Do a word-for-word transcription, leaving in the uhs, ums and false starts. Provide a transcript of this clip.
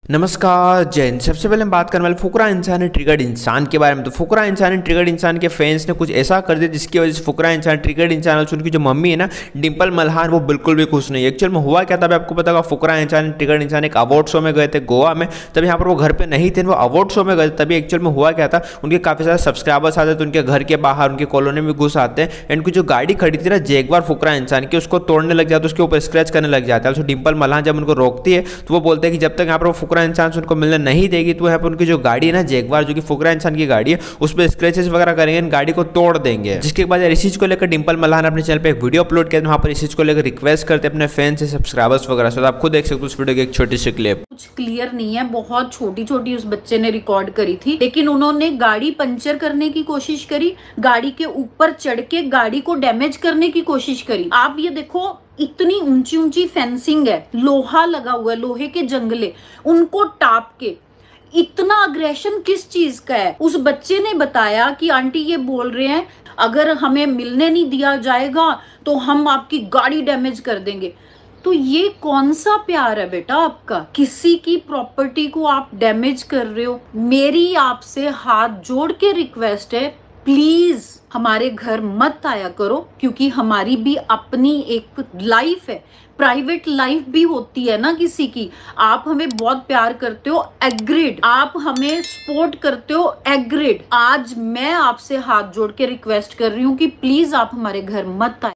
नमस्कार जैन। सबसे पहले हम बात करने वाले फुकरा इंसान है ट्रिगर्ड इंसान के बारे में। तो फुकरा इंसान है ट्रिगर्ड इंसान के फैंस ने कुछ ऐसा कर दिया जिसकी वजह से फुकरा इंसान ट्रिगर्ड इंसान और उनकी जो मम्मी है ना डिंपल मल्हान, वो बिल्कुल भी खुश नहीं है। एक्चुअल में हुआ क्या था आपको पता होगा। फुकरा इंसान ट्रिगर्ड इंसान एक अवार्ड शो में गए थे गोवा में, तब यहाँ पर वो घर पे नहीं थे, वो अवार्ड शो में गए थे। तभी एक्चुअल में हुआ क्या था, उनके काफ़ी सारे सब्सक्राइबर्स आते थे उनके घर के बाहर, उनके कॉलोनी में घुस आते हैं। एंड जो गाड़ी खड़ी थी ना जैगवार फुकरा इंसान की, उसको तोड़ने लग जाते, उसके ऊपर स्क्रैच करने लग जाता है। डिंपल मल्हान जब उनको रोकती है तो वो बोलते हैं कि जब तक यहाँ पर वो फुकरा इंसान से उनको मिलने नहीं देगी तो यहाँ पर उनकी जो गाड़ी है ना जैगवार, जो कि फुकरा इंसान की गाड़ी है, उस पर स्क्रैचेस वगैरह करेंगे, गाड़ी को तोड़ देंगे। जिसके बाद इस चीज को लेकर डिंपल मल्हान अपने चैनल पे एक वीडियो अपलोड किया, वहां पर इस चीज को लेकर रिक्वेस्ट करते अपने फैन से, सब्सक्राइबर्स वगैरह से। तो आप खुद देख सकते हो उस वीडियो की एक छोटी सी क्लिप। कुछ क्लियर नहीं है, बहुत छोटी छोटी उस बच्चे ने रिकॉर्ड करी थी, लेकिन उन्होंने गाड़ी पंचर करने की कोशिश करी, गाड़ी के ऊपर चढ़ के गाड़ी को डैमेज करने की कोशिश करी। आप ये देखो, इतनी ऊंची ऊंची फेंसिंग है, लोहा लगा हुआ है, लोहे के जंगले, उनको टाप के इतना अग्रेशन किस चीज का है। उस बच्चे ने बताया कि आंटी ये बोल रहे हैं अगर हमें मिलने नहीं दिया जाएगा तो हम आपकी गाड़ी डैमेज कर देंगे। तो ये कौन सा प्यार है बेटा आपका? किसी की प्रॉपर्टी को आप डैमेज कर रहे हो। मेरी आपसे हाथ जोड़ के रिक्वेस्ट है, प्लीज हमारे घर मत आया करो, क्योंकि हमारी भी अपनी एक लाइफ है, प्राइवेट लाइफ भी होती है ना किसी की। आप हमें बहुत प्यार करते हो, एग्रीड। आप हमें सपोर्ट करते हो, एग्रीड। आज मैं आपसे हाथ जोड़ के रिक्वेस्ट कर रही हूँ कि प्लीज आप हमारे घर मत आए।